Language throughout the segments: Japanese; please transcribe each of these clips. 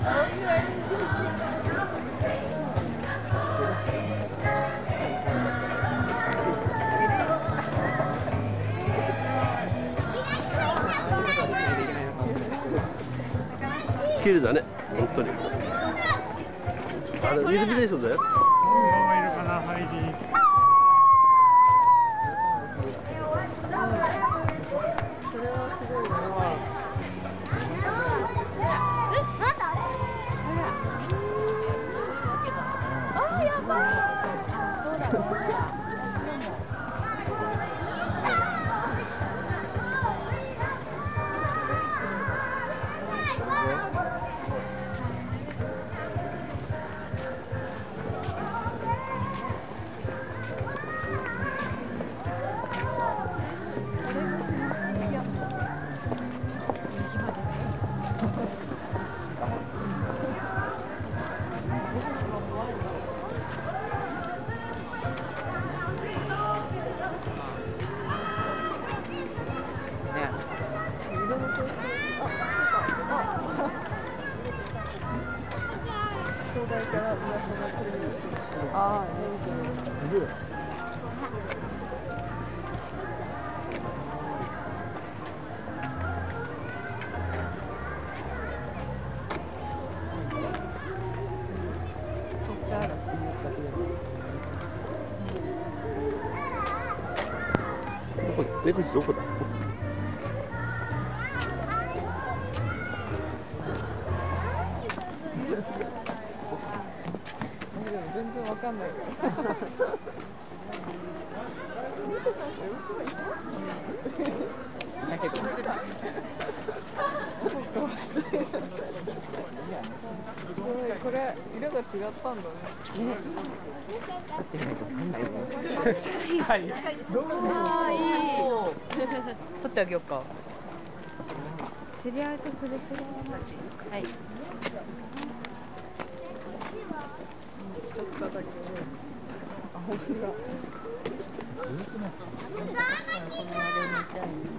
綺麗だね、本当に。あれ、イルミネーションだよ。出口どこだ？ 全然わかんないから。だけど。これ色が違ったんだね。近い。ああいい。取ってあげようか。知り合いとすれ違わない。はい。ちょっとだけ。あ、本当だ。このあれみたいに。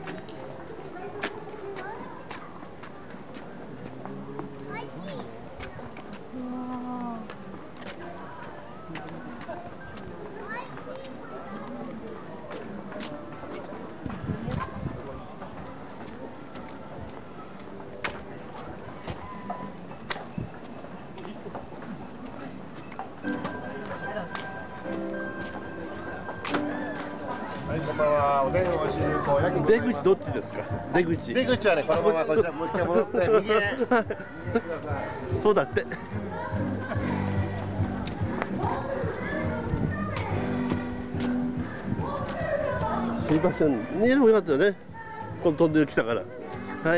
はい、こんばんは。おでんおいしいこう出口どっちですか？出口。 出口はね、このままこちらもう一回戻って右へ。 そうだって。すいません。逃げればよかったよね。このトンネル来たから。はい。